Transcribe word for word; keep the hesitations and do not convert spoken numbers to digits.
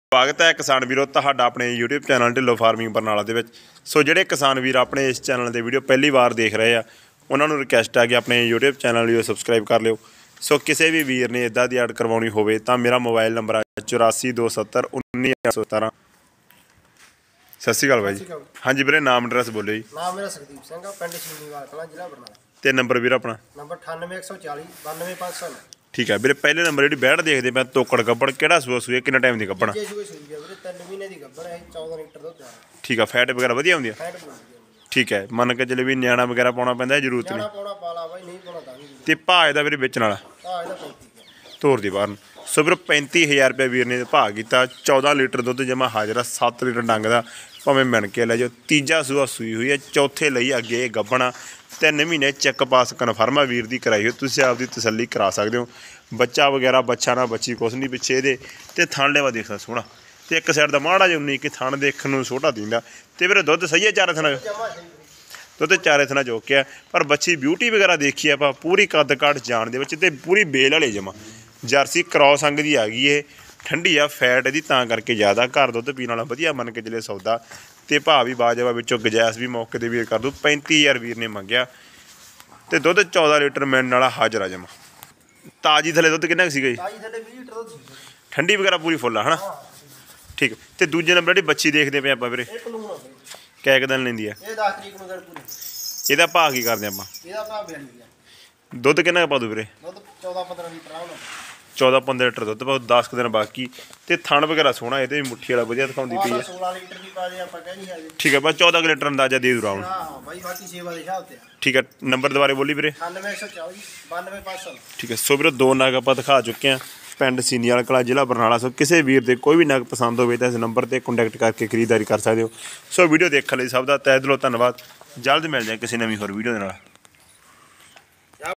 स्वागत है किसान वीरों तुहाडा अपने YouTube channel Dhillon farming Barnala दे विच। सो जिहड़े किसान वीर अपने इस चैनल के वीडियो पहली बार देख रहे हैं उन्होंने रिक्वेस्ट है कि अपने यूट्यूब चैनल भी सबसक्राइब कर लियो। सो किसी भी वीर ने इदा की ऐड करवानी होवे तां मेरा मोबाइल नंबर है चौरासी दो सत्तर उन्नी अठ सौ सतारह। सत श्री अकाल भाई जी। हाँ जी वीरे, नाम एड्रैस बोलो जी। नाम मेरा सुखदीप सिंह है, पिंड सीनीवाल कलां, जिला बरनाला। ते नंबर वीर अपना नंबर अठानवे एक सौ चाली बानवे पाँच सौ। ठीक है वीरे, पहले नंबर जी बैठ देखते मैं तोकड़ गब्बड़ किहड़ा सूआ सूए किन्ना टाइम की गब्बड़? तीन महीने की गब्बड़ है, चौदह लीटर दुध है। ठीक है, फैट वगैरह वधिया होंदी है? ठीक है, मन के चले भी न्याणा वगैरह पाउणा पैंदा है, जरूरत नहीं? पाउणा पाला बाई, नहीं पाउणा तां भी। ते भाਅ ਇਹਦਾ ਵੀਰੇ ਵੇਚਣ ਵਾਲਾ हां ਇਹਦਾ पैंतीस ਤੋਰ ਦੀ ਬਾਹਰ ਨੂੰ। ਸੋ ਵੀਰੇ पैंतीस हज़ार रुपये ਵੀਰ ਨੇ ਭਾਅ ਕੀਤਾ। चौदह लीटर ਦੁੱਧ ਜਮਾ ਹਾਜ਼ਰ ਆ, सत्त लीटर ਡੰਗ ਦਾ ਭਾਵੇਂ ਮਿਣ ਕੇ ਲੈ ਜਾਓ। ਤੀਜਾ ਸੂਆ ਸੂਈ ਹੋਈ ਹੈ, ਚੌਥੇ ਲਈ ਅੱਗੇ ਇਹ ਗੱਭਣਾ। ਤਿੰਨ ਮਹੀਨੇ ਚੈੱਕ ਪਾਸ ਕਨਫਰਮ ਆ ਵੀਰ ਦੀ ਕਰਾਈ ਹੋ, ਤੁਸੀਂ ਆਪਦੀ ਤਸੱਲੀ ਕਰਾ ਸਕਦੇ ਹੋ। ਬੱਚਾ ਵਗੈਰਾ ਬੱਚਾ ਨਾ ਬੱਚੀ ਕੁਛ ਨਹੀਂ ਪਿੱਛੇ ਇਹਦੇ। ਤੇ ਥਣ ਲੈਵਾ ਦੇਖਦਾ ਸੋਹਣਾ, ਤੇ ਇੱਕ ਸਾਈਡ ਦਾ ਮਾੜਾ ਜਿਹਾ ਉਨੀ ਕਿ ਥਣ ਦੇਖਣ ਨੂੰ ਛੋਟਾ ਦਿੰਦਾ। ਤੇ ਵੀਰੇ ਦੁੱਧ ਸਹੀ ਹੈ ਚਾਰੇ ਥਣਾ? ਦੁੱਧ ਚਾਰੇ ਥਣਾ ਚੋਕਿਆ, ਪਰ ਬੱਚੀ ਬਿਊਟੀ ਵਗੈਰਾ ਦੇਖੀ ਆਪਾਂ ਪੂਰੀ ਕੱਦ ਕਾਠ ਜਾਣ ਦੇ ਵਿੱਚ, ਤੇ ਪੂਰੀ ਬੇਲ ਵਾਲੇ ਜਮਾ ਜਰਸੀ ਕਰੌਸ ਅੰਗ ਦੀ ਆ ਗਈ। ਇਹ ਠੰਡੀ ਆ, ਫੈਟ ਇਹਦੀ ਤਾਂ ਕਰਕੇ ਜ਼ਿਆਦਾ। ਘਰ ਦੁੱਧ ਪੀਣ ਵਾਲਾ ਵਧੀਆ ਮੰਨ ਕੇ ਚਲੇ ਸੌਦਾ। ਤੇ ਭਾਅ ਵੀ ਬਾਜਵਾ, ਵਿੱਚੋਂ ਗਜੈਸ ਵੀ ਮੌਕੇ ਤੇ ਵੀਰ ਕਰ ਦੂ। पैंतीस हज़ार ਵੀਰ ਨੇ ਮੰਗਿਆ, ਤੇ ਦੁੱਧ चौदह लीटर ਮਿਲਣ ਵਾਲਾ ਹਾਜ਼ਰ ਆ ਜਮਾ। ਤਾਜੀ ਥੱਲੇ ਦੁੱਧ ਕਿੰਨਾ ਕੁ ਸੀਗਾ ਜੀ? ਤਾਜੀ ਥੱਲੇ ਵੀਹ ਲੀਟਰ ਦੁੱਧ ਸੀ। ਠੰਡੀ ਵਗੈਰਾ ਪੂਰੀ ਫੁੱਲ ਆ ਹਨਾ? ਠੀਕ। ਤੇ ਦੂਜੇ ਨੰਬਰ ਜਿਹੜੀ ਬੱਚੀ ਦੇਖਦੇ ਪਏ ਆਪਾਂ ਵੀਰੇ, ਇਹ ਕਲੂਣ ਆ ਬਈ। ਕਿਆ ਕੁ ਦਿਨ ਲੈਂਦੀ ਆ? ਇਹ ਦਸ ਤਰੀਕ ਨੂੰ ਦਿਨ ਪੂਰੀ। ਇਹਦਾ ਭਾਅ ਕੀ ਕਰਦੇ ਆਪਾਂ? ਇਹਦਾ ਭਾਅ ਬयासी ਆ। ਦੁੱਧ ਕਿੰਨਾ ਕੁ ਪਾ ਦੂ ਵੀਰੇ? ਦੁੱਧ चौदह पंद्रह लीटर ਆਉਣਾ। चौदह पंद्रह लीटर दुੱਧ ਪਾਉ, दस ਕੁ ਦਿਨ ਬਾਕੀ। ਤੇ ਥਣ ਵਗੈਰਾ ਸੋਹਣਾ, ਇਹਦੇ ਵੀ ਮੁੱਠੀ ਵਾਲਾ ਵਧੀਆ ਦਿਖਾਉਂਦੀ ਪਈ ਹੈ। सोलह लीटर ਦੀ ਪਾ ਦੇ ਆਪਾਂ ਕਹਿ ਨਹੀਂ। ਠੀਕ ਹੈ, ਬਸ चौदह ਕੁ ਲੀਟਰ ਅੰਦਾਜ਼ਾ ਦੇ ਦੂ ਰਾਉਣ। ਹਾਂ ਬਾਈ, ਬਾਕੀ ਸੇਵਾ ਦੇ ਹਿਸਾਬ ਤੇ ਆ। ਠੀਕ ਹੈ, ਨੰਬਰ ਦੁਬਾਰੇ ਬੋਲੀ ਵੀਰੇ। अठानवे एक सौ चाली बानवे पाँच सौ। ਠੀਕ ਹੈ। ਸੋ ਵੀਰੇ ਦੋ ਨਗ ਆਪਾਂ ਦਿਖਾ ਚੁੱਕੇ ਹਾਂ, ਪਿੰਡ ਸੀਨੀਵਾਲ ਕਲਾਂ, ਜ਼ਿਲ੍ਹਾ ਬਰਨਾਲਾ। ਸੋ ਕਿਸੇ ਵੀਰ ਦੇ ਕੋਈ ਵੀ ਨਗ ਪਸੰਦ ਹੋਵੇ ਤਾਂ ਇਸ ਨੰਬਰ ਤੇ ਕੰਟੈਕਟ ਕਰਕੇ ਖਰੀਦਦਾਰੀ ਕਰ ਸਕਦੇ ਹੋ। ਸੋ ਵੀਡੀਓ ਦੇਖਣ ਲਈ ਸਭ ਦਾ ਤਹਿ ਦਿਲੋਂ ਧੰਨਵਾਦ। ਜਲਦ ਮਿਲ ਜਾਏ ਕਿਸੇ ਨਵੀਂ ਹੋਰ ਵੀਡੀਓ ਦੇ ਨਾਲ।